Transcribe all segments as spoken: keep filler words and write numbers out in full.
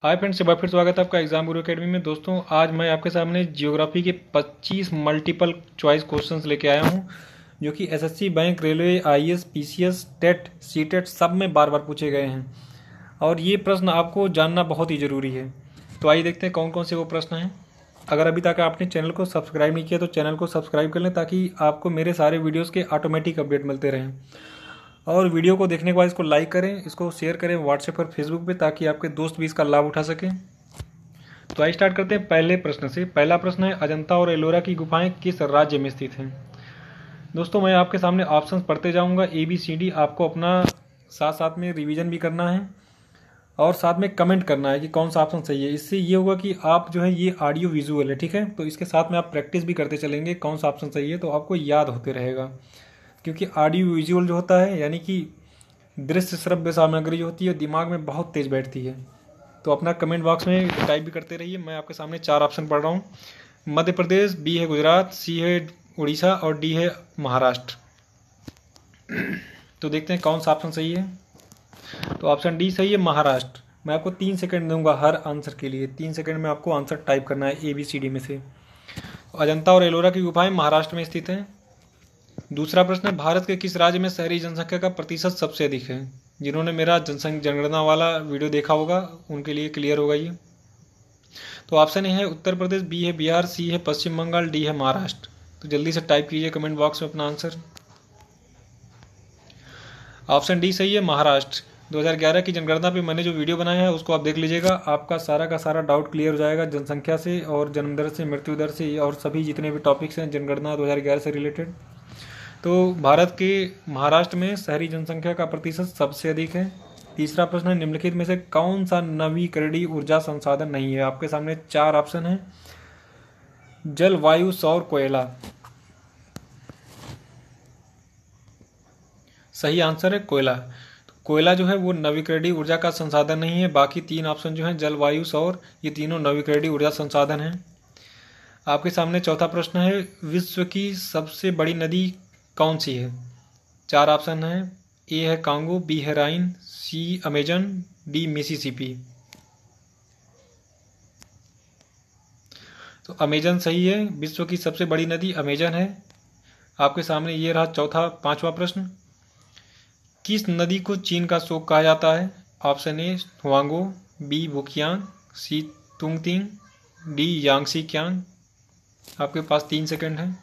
Hi friends, एक बार फिर स्वागत है आपका एग्जाम गुरु अकेडमी में। दोस्तों, आज मैं आपके सामने जियोग्राफी के पच्चीस मल्टीपल चॉइस क्वेश्चंस लेके आया हूं, जो कि SSC, bank, railway, IAS, PCS, TET, CTET सब में बार बार पूछे गए हैं और ये प्रश्न आपको जानना बहुत ही ज़रूरी है। तो आइए देखते हैं कौन कौन से वो प्रश्न हैं। अगर अभी तक आपने चैनल को सब्सक्राइब नहीं किया तो चैनल को सब्सक्राइब कर लें, ताकि आपको मेरे सारे वीडियोज़ के ऑटोमेटिक अपडेट मिलते रहें। और वीडियो को देखने के बाद इसको लाइक करें, इसको शेयर करें व्हाट्सएप और फेसबुक पे, ताकि आपके दोस्त भी इसका लाभ उठा सकें। तो आइए स्टार्ट करते हैं पहले प्रश्न से। पहला प्रश्न है, अजंता और एलोरा की गुफाएं किस राज्य में स्थित हैं? दोस्तों, मैं आपके सामने ऑप्शंस पढ़ते जाऊंगा, ए बी सी डी। आपको अपना साथ साथ में रिवीजन भी करना है और साथ में कमेंट करना है कि कौन सा ऑप्शन सही है। इससे ये होगा कि आप जो है, ये ऑडियो विजुअल है, ठीक है, तो इसके साथ में आप प्रैक्टिस भी करते चलेंगे कौन सा ऑप्शन सही है, तो आपको याद होते रहेगा। क्योंकि ऑडियो विजुअल जो होता है, यानी कि दृश्य श्रव्य सामग्री जो होती है, दिमाग में बहुत तेज बैठती है। तो अपना कमेंट बॉक्स में टाइप भी करते रहिए। मैं आपके सामने चार ऑप्शन पढ़ रहा हूँ। मध्य प्रदेश, बी है गुजरात, सी है उड़ीसा और डी है महाराष्ट्र। तो देखते हैं कौन सा ऑप्शन सही है। तो ऑप्शन डी सही है, महाराष्ट्र। मैं आपको तीन सेकंड दूंगा हर आंसर के लिए। तीन सेकंड में आपको आंसर टाइप करना है ए बी सी डी में से। अजंता और एलोरा की गुफाएं महाराष्ट्र में स्थित हैं। दूसरा प्रश्न है, भारत के किस राज्य में शहरी जनसंख्या का प्रतिशत सबसे अधिक है? जिन्होंने मेरा जनसंख्या जनगणना वाला वीडियो देखा होगा उनके लिए क्लियर होगा ये। तो ऑप्शन ए है उत्तर प्रदेश, बी है बिहार, सी है पश्चिम बंगाल, डी है महाराष्ट्र। तो जल्दी से टाइप कीजिए कमेंट बॉक्स में अपना आंसर। ऑप्शन डी सही है, महाराष्ट्र। दो हज़ार ग्यारह की जनगणना पे मैंने जो वीडियो बनाया है उसको आप देख लीजिएगा। आपका सारा का सारा डाउट क्लियर हो जाएगा जनसंख्या से और जन्म दर से, मृत्यु दर से और सभी जितने भी टॉपिक्स हैं जनगणना दो हज़ार ग्यारह से रिलेटेड। तो भारत के महाराष्ट्र में शहरी जनसंख्या का प्रतिशत सबसे अधिक है। तीसरा प्रश्न है, निम्नलिखित में से कौन सा नवीकरणीय ऊर्जा संसाधन नहीं है? आपके सामने चार ऑप्शन है, जल, वायु, सौर, कोयला। सही आंसर है कोयला। तो कोयला जो है वो नवीकरणीय ऊर्जा का संसाधन नहीं है। बाकी तीन ऑप्शन जो है, जल, वायु, सौर, ये तीनों नवीकरणीय ऊर्जा संसाधन हैं। आपके सामने चौथा प्रश्न है, विश्व की सबसे बड़ी नदी कौन सी है? चार ऑप्शन है, ए है कांगो, बी है Rhine, C Amazon, D Mississippi. तो अमेजन सही है, विश्व की सबसे बड़ी नदी अमेजन है। आपके सामने ये रहा चौथा पांचवा प्रश्न, किस नदी को चीन का शोक कहा जाता है? Option A Hwang Ho, B Wukiang, C Tungting, D Yangtze Kiang. आपके पास तीन सेकंड है।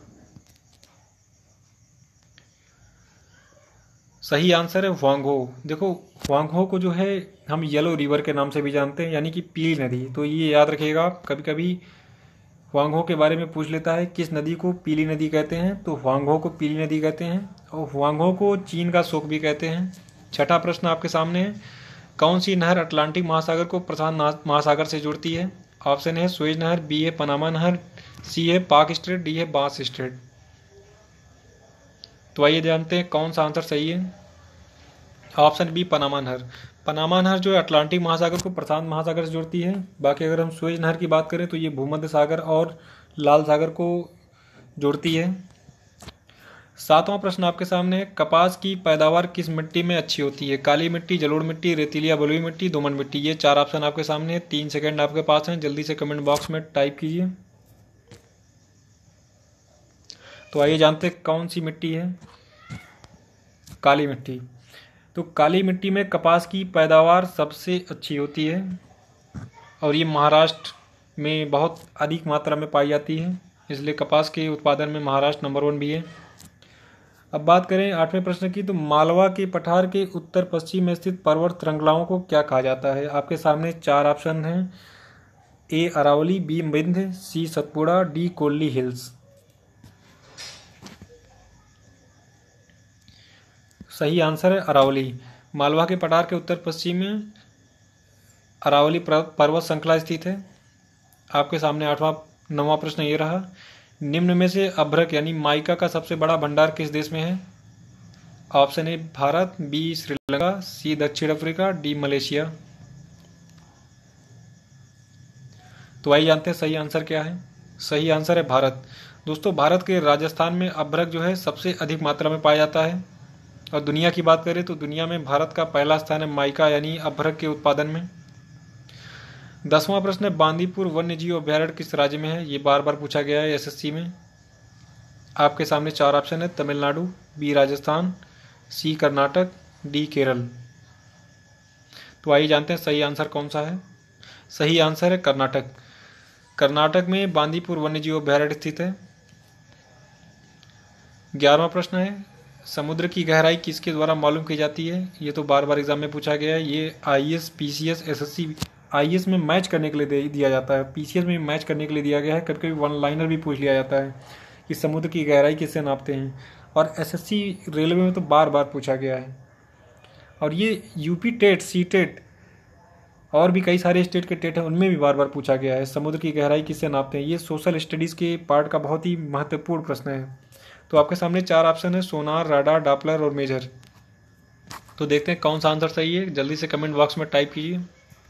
सही आंसर है हुआंगहो। देखो, हुआंगहो को जो है हम येलो रिवर के नाम से भी जानते हैं, यानी कि पीली नदी। तो ये याद रखिएगा आप, कभी कभी हुआंगहो के बारे में पूछ लेता है किस नदी को पीली नदी कहते हैं, तो हुआंगहो को पीली नदी कहते हैं और हुआंगहो को चीन का शोक भी कहते हैं। छठा प्रश्न आपके सामने है, कौन सी नहर अटलांटिक महासागर को प्रशांत महासागर से जोड़ती है? ऑप्शन है सुएज नहर, बी है पनामा नहर, सी है पाक स्ट्रेट, डी है बांस स्ट्रेट। तो आइए जानते हैं कौन सा आंसर सही है। ऑप्शन बी पनामा नहर। पनामा नहर जो है अटलांटिक महासागर को प्रशांत महासागर से जोड़ती है। बाकी अगर हम सुएज नहर की बात करें तो ये भूमध्य सागर और लाल सागर को जोड़ती है। सातवां प्रश्न आपके सामने है, कपास की पैदावार किस मिट्टी में अच्छी होती है? काली मिट्टी, जलोढ़ मिट्टी, रेतीली या बलुई मिट्टी, दोमट मिट्टी। ये चार ऑप्शन आपके सामने है। तीन सेकंड आपके पास हैं, जल्दी से कमेंट बॉक्स में टाइप कीजिए। तो आइए जानते हैं कौन सी मिट्टी है। काली मिट्टी। तो काली मिट्टी में कपास की पैदावार सबसे अच्छी होती है और ये महाराष्ट्र में बहुत अधिक मात्रा में पाई जाती है, इसलिए कपास के उत्पादन में महाराष्ट्र नंबर वन भी है। अब बात करें आठवें प्रश्न की, तो मालवा के पठार के उत्तर पश्चिम में स्थित पर्वत श्रृंखलाओं को क्या कहा जाता है? आपके सामने चार ऑप्शन हैं, A Aravalli, B Vindhya, C Satpura, D Kolli hills. सही आंसर है अरावली। मालवा के पठार के उत्तर पश्चिम में अरावली पर्वत श्रृंखला स्थित है। आपके सामने आठवां नौवां प्रश्न ये रहा, निम्न में से अभ्रक यानी माइका का सबसे बड़ा भंडार किस देश में है? Option A Bharat, B Sri Lanka, C दक्षिण अफ्रीका, डी मलेशिया। तो आइए जानते हैं सही आंसर क्या है। सही आंसर है भारत। दोस्तों, भारत के राजस्थान में अभ्रक जो है सबसे अधिक मात्रा में पाया जाता है और दुनिया की बात करें तो दुनिया में भारत का पहला स्थान है माइका यानी अभ्रक के उत्पादन में। दसवां प्रश्न है बांदीपुर वन्य जीव अभ्यारण्य किस राज्य में है? ये बार बार पूछा गया है एसएससी में। आपके सामने चार ऑप्शन है, Tamil Nadu, B Rajasthan, C Karnataka, D Kerala. तो आइए जानते हैं सही आंसर कौन सा है। सही आंसर है कर्नाटक। कर्नाटक में बांदीपुर वन्य जीव अभ्यारण्य स्थित है। ग्यारहवां प्रश्न है समुद्र की गहराई किसके द्वारा मालूम की जाती है? ये तो बार बार एग्जाम में पूछा गया है। ये आईएएस, पीसीएस, एसएससी, आईएएस में मैच करने के लिए दे दिया जाता है, पीसीएस में मैच करने के लिए दिया गया है। कभी कभी वन लाइनर भी पूछ लिया जाता है कि समुद्र की गहराई किससे नापते हैं, और एसएससी रेलवे में तो बार बार पूछा गया है। और ये यूपी टेट, सी टेट और भी कई सारे स्टेट के टेट हैं, उनमें भी बार बार पूछा गया है समुद्र की गहराई किससे नापते हैं। ये सोशल स्टडीज़ के पार्ट का बहुत ही महत्वपूर्ण प्रश्न है। तो आपके सामने चार ऑप्शन है, सोनार, राडार, डॉपलर और मेजर। तो देखते हैं कौन सा आंसर सही है, जल्दी से कमेंट बॉक्स में टाइप कीजिए।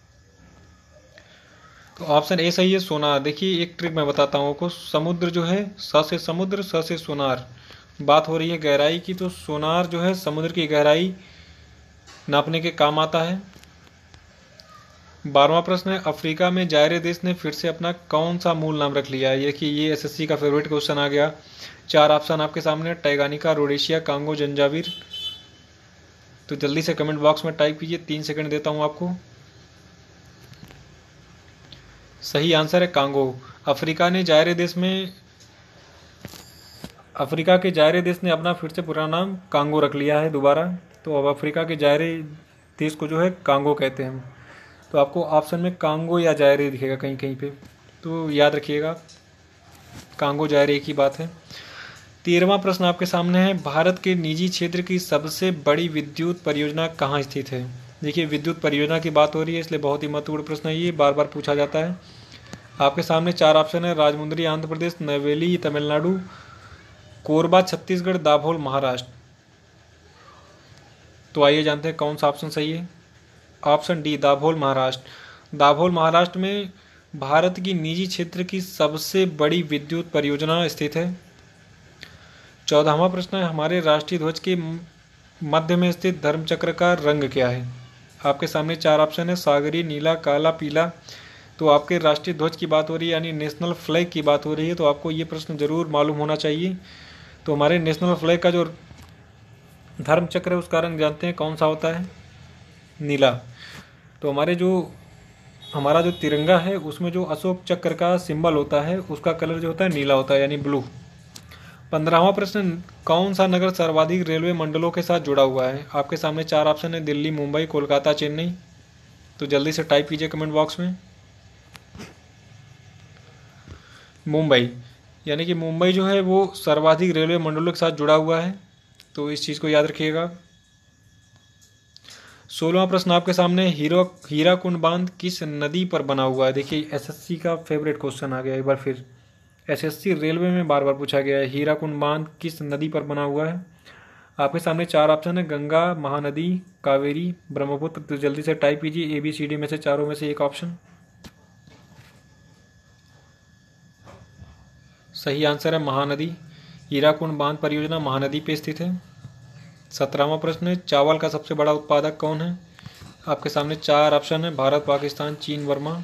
तो ऑप्शन ए सही है, सोनार। देखिए एक ट्रिक मैं बताता हूँ आपको। समुद्र जो है, स से समुद्र, स से सोनार, बात हो रही है गहराई की, तो सोनार जो है समुद्र की गहराई नापने के काम आता है। बारहवां प्रश्न है अफ्रीका में जायरे देश ने फिर से अपना कौन सा मूल नाम रख लिया है? ये कि ये एसएससी का फेवरेट क्वेश्चन आ गया। चार ऑप्शन आपके सामने, टैगानिका, रोडेशिया, कांगो, जंजावीर। तो जल्दी से कमेंट बॉक्स में टाइप कीजिए, तीन सेकंड देता हूं आपको। सही आंसर है कांगो। अफ्रीका ने जायरे देश में अफ्रीका के जायरे देश ने अपना फिर से पुराना नाम कांगो रख लिया है दोबारा। तो अब अफ्रीका के जायरे देश को जो है कांगो कहते हैं। तो आपको ऑप्शन में कांगो या जायरे दिखेगा कहीं कहीं पे, तो याद रखिएगा कांगो जायरे एक ही बात है। तेरहवां प्रश्न आपके सामने है भारत के निजी क्षेत्र की सबसे बड़ी विद्युत परियोजना कहाँ स्थित है? देखिए विद्युत परियोजना की बात हो रही है, इसलिए बहुत ही महत्वपूर्ण प्रश्न है, ये बार बार पूछा जाता है। आपके सामने चार ऑप्शन है, राजमुंद्री आंध्र प्रदेश, नवेली तमिलनाडु, कोरबा छत्तीसगढ़, दाभोल महाराष्ट्र। तो आइए जानते हैं कौन सा ऑप्शन सही है। Option D, Dabhol Maharashtra. दाभोल महाराष्ट्र में भारत की निजी क्षेत्र की सबसे बड़ी विद्युत परियोजना स्थित है। चौदहवां प्रश्न है हमारे राष्ट्रीय ध्वज के मध्य में स्थित धर्मचक्र का रंग क्या है? आपके सामने चार ऑप्शन है, सागरी, नीला, काला, पीला। तो आपके राष्ट्रीय ध्वज की बात हो रही है, यानी नेशनल फ्लैग की बात हो रही है, तो आपको ये प्रश्न जरूर मालूम होना चाहिए। तो हमारे नेशनल फ्लैग का जो धर्मचक्र है उसका रंग जानते हैं कौन सा होता है? नीला। तो हमारे जो हमारा जो तिरंगा है उसमें जो अशोक चक्र का सिंबल होता है उसका कलर जो होता है नीला होता है, यानी ब्लू। पंद्रहवां प्रश्न, कौन सा नगर सर्वाधिक रेलवे मंडलों के साथ जुड़ा हुआ है? आपके सामने चार ऑप्शन है, दिल्ली, मुंबई, कोलकाता, चेन्नई। तो जल्दी से टाइप कीजिए कमेंट बॉक्स में। मुंबई, यानी कि मुंबई जो है वो सर्वाधिक रेलवे मंडलों के साथ जुड़ा हुआ है, तो इस चीज़ को याद रखिएगा। सोलहवां प्रश्न आपके सामने, हीरो हीराकुंड बांध किस नदी पर बना हुआ है? देखिए एसएससी का फेवरेट क्वेश्चन आ गया एक बार फिर, एसएससी रेलवे में बार बार पूछा गया है, हीराकुंड बांध किस नदी पर बना हुआ है? आपके सामने चार ऑप्शन है, गंगा, महानदी, कावेरी, ब्रह्मपुत्र। तो जल्दी से टाइप कीजिए ए बी सी डी में से चारों में से एक ऑप्शन। सही आंसर है महानदी। हीराकुंड बांध परियोजना महानदी पे स्थित है। सत्रहवां प्रश्न है, चावल का सबसे बड़ा उत्पादक कौन है? आपके सामने चार ऑप्शन है, भारत, पाकिस्तान, चीन, वर्मा।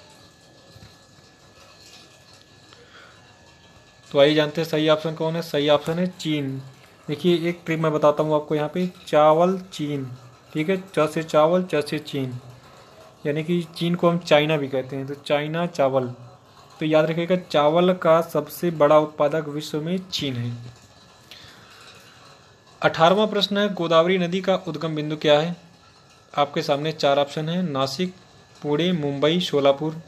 तो आइए जानते हैं सही ऑप्शन कौन है। सही ऑप्शन है चीन। देखिए एक ट्रिक मैं बताता हूँ आपको यहाँ पे, चावल चीन, ठीक है, च से चावल, च से चीन, यानी कि चीन को हम चाइना भी कहते हैं, तो चाइना चावल। तो याद रखिएगा चावल का सबसे बड़ा उत्पादक विश्व में चीन है। अठारहवां प्रश्न है, गोदावरी नदी का उद्गम बिंदु क्या है? आपके सामने चार ऑप्शन है, नासिक, पुणे, मुंबई, शोलापुर।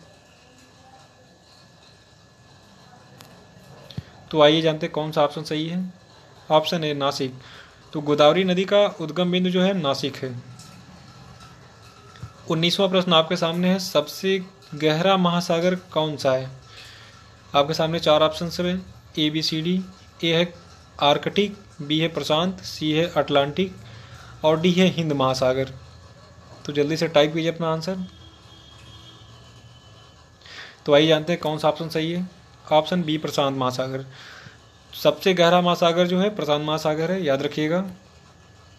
तो आइए जानते हैं कौन सा ऑप्शन सही है। ऑप्शन है नासिक। तो गोदावरी नदी का उद्गम बिंदु जो है नासिक है। उन्नीसवां प्रश्न आपके सामने है, सबसे गहरा महासागर कौन सा है? आपके सामने चार ऑप्शन है, ए बी सी डी। ए है आर्कटिक, बी है प्रशांत, सी है अटलांटिक और डी है हिंद महासागर। तो जल्दी से टाइप कीजिए अपना आंसर। तो आइए जानते हैं कौन सा ऑप्शन सही है। ऑप्शन बी, प्रशांत महासागर। सबसे गहरा महासागर जो है प्रशांत महासागर है, याद रखिएगा।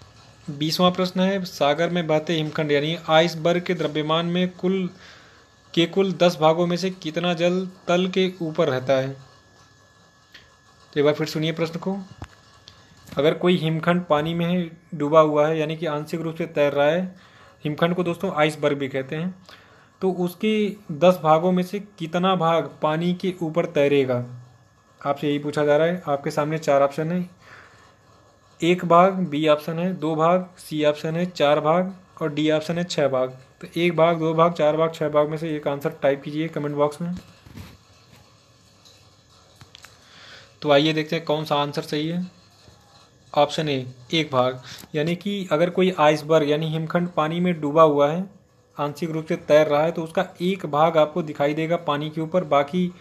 बीसवां प्रश्न है, सागर में बहते हिमखंड यानी आइसबर्ग के द्रव्यमान में कुल के कुल दस भागों में से कितना जल तल के ऊपर रहता है? तो एक बार फिर सुनिए प्रश्न को। अगर कोई हिमखंड पानी में डूबा हुआ है यानी कि आंशिक रूप से तैर रहा है, हिमखंड को दोस्तों आइसबर्ग भी कहते हैं, तो उसके दस भागों में से कितना भाग पानी के ऊपर तैरेगा? आपसे यही पूछा जा रहा है। आपके सामने चार ऑप्शन है, एक भाग बी ऑप्शन है, दो भाग सी ऑप्शन है, चार भाग और डी ऑप्शन है छः भाग। तो एक भाग, दो भाग, चार भाग, छः भाग में से एक आंसर टाइप कीजिए कमेंट बॉक्स में। तो आइए देखते हैं कौन सा आंसर सही है। ऑप्शन ए, एक भाग। यानी कि अगर कोई आइसबर्ग यानी हिमखंड पानी में डूबा हुआ है, आंशिक रूप से तैर रहा है, तो उसका एक भाग आपको दिखाई देगा पानी के ऊपर, बाकी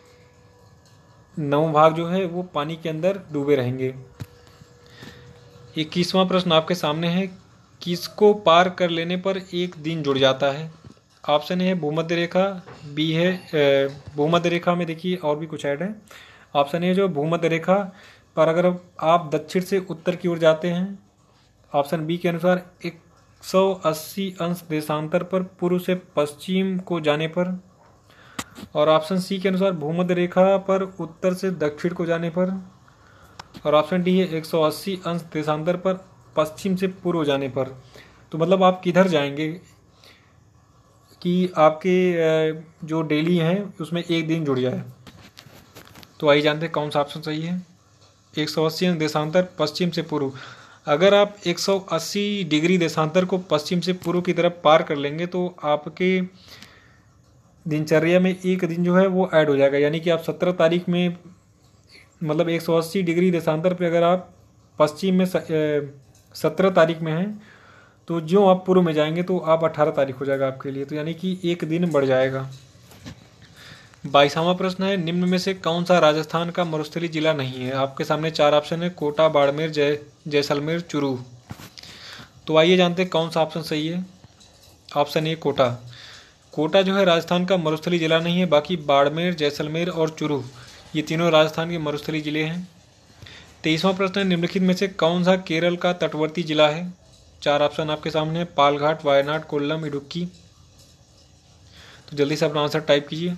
नौ भाग जो है वो पानी के अंदर डूबे रहेंगे। इक्कीसवां प्रश्न आपके सामने है, किसको पार कर लेने पर एक दिन जुड़ जाता है? ऑप्शन ए है भूमध्य रेखा, बी है भूमध्य रेखा में देखिए और भी कुछ ऐड है। ऑप्शन ए जो भूमध्य रेखा पर अगर आप दक्षिण से उत्तर की ओर जाते हैं, ऑप्शन बी के अनुसार एक सौ अस्सी अंश देशांतर पर पूर्व से पश्चिम को जाने पर, और ऑप्शन सी के अनुसार भूमध्य रेखा पर उत्तर से दक्षिण को जाने पर, और ऑप्शन डी है एक सौ अस्सी अंश देशांतर पर पश्चिम से पूर्व जाने पर। तो मतलब आप किधर जाएंगे कि आपके जो डेली हैं उसमें एक दिन जुड़ जाए। तो आइए जानते हैं कौन सा ऑप्शन सही है। एक सौ अस्सी अंश देशांतर पश्चिम से पूर्व, अगर आप एक सौ अस्सी डिग्री देशांतर को पश्चिम से पूर्व की तरफ पार कर लेंगे तो आपके दिनचर्या में एक दिन जो है वो ऐड हो जाएगा। यानी कि आप सत्रह तारीख में, मतलब एक सौ अस्सी डिग्री देशांतर पे अगर आप पश्चिम में सत्रह तारीख में हैं, तो जो आप पूर्व में जाएंगे तो आप अठारह तारीख हो जाएगा आपके लिए। तो यानी कि एक दिन बढ़ जाएगा। बाईसवां प्रश्न है, निम्न में से कौन सा राजस्थान का मरुस्थलीय जिला नहीं है? आपके सामने चार ऑप्शन है, कोटा, बाड़मेर, जय जैसलमेर, चुरू। तो आइए जानते हैं कौन सा ऑप्शन सही है। ऑप्शन ए कोटा। कोटा जो है राजस्थान का मरुस्थलीय जिला नहीं है, बाकी बाड़मेर, जैसलमेर और चुरू ये तीनों राजस्थान के मरुस्थलीय जिले हैं। तेईसवां प्रश्न है, निम्नलिखित में से कौन सा केरल का तटवर्ती जिला है? चार ऑप्शन आपके सामने है, पालघाट, वायनाड, कोल्लम, इडुक्की। तो जल्दी से अपना आंसर टाइप कीजिए।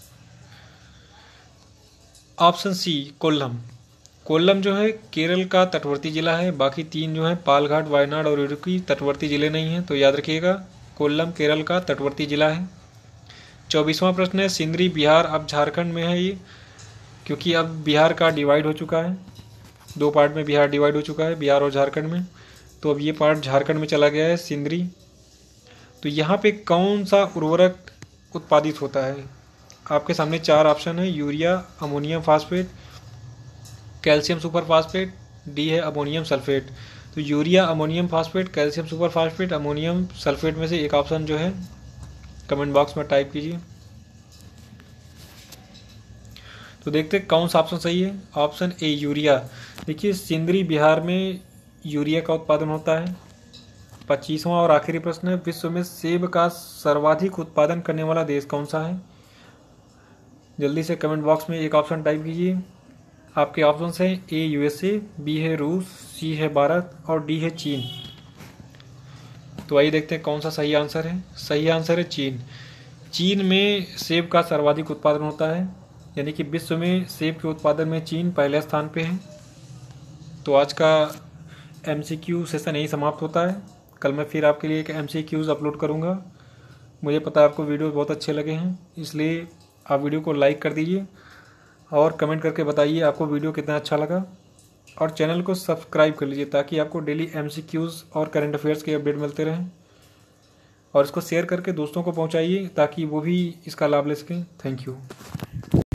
Option C Kollam. कोल्लम जो है केरल का तटवर्ती जिला है, बाकी तीन जो है पालघाट, वायनाड और इडुक्की तटवर्ती जिले नहीं हैं। तो याद रखिएगा कोल्लम केरल का तटवर्ती जिला है। चौबीसवां प्रश्न है, सिंदरी बिहार अब झारखंड में है ये, क्योंकि अब बिहार का डिवाइड हो चुका है, दो पार्ट में बिहार डिवाइड हो चुका है, बिहार और झारखंड में। तो अब ये पार्ट झारखंड में चला गया है, सिंदरी। तो यहाँ पे कौन सा उर्वरक उत्पादित होता है? आपके सामने चार ऑप्शन है, urea, ammonium phosphate, calcium superphosphate, D है अमोनियम सल्फेट। तो urea, ammonium phosphate, calcium superphosphate, ammonium sulphate में से एक ऑप्शन जो है कमेंट बॉक्स में टाइप कीजिए। तो देखते हैं कौन सा ऑप्शन सही है। Option A urea. देखिए सिंदरी बिहार में यूरिया का उत्पादन होता है। पच्चीसवां और आखिरी प्रश्न है, विश्व में सेब का सर्वाधिक उत्पादन करने वाला देश कौन सा है? जल्दी से कमेंट बॉक्स में एक ऑप्शन टाइप कीजिए। आपके ऑप्शन हैं ए यूएसए, बी है रूस, सी है भारत और डी है चीन। तो आइए देखते हैं कौन सा सही आंसर है। सही आंसर है चीन। चीन में सेब का सर्वाधिक उत्पादन होता है, यानी कि विश्व में सेब के उत्पादन में चीन पहले स्थान पे है। तो आज का एमसीक्यू सेशन यही समाप्त होता है। कल मैं फिर आपके लिए एक एमसीक्यूज अपलोड करूँगा। मुझे पता है आपको वीडियो बहुत अच्छे लगे हैं, इसलिए आप वीडियो को लाइक कर दीजिए और कमेंट करके बताइए आपको वीडियो कितना अच्छा लगा, और चैनल को सब्सक्राइब कर लीजिए ताकि आपको डेली एमसीक्यूज और करंट अफेयर्स के अपडेट मिलते रहें। और इसको शेयर करके दोस्तों को पहुंचाइए ताकि वो भी इसका लाभ ले सकें। Thank you.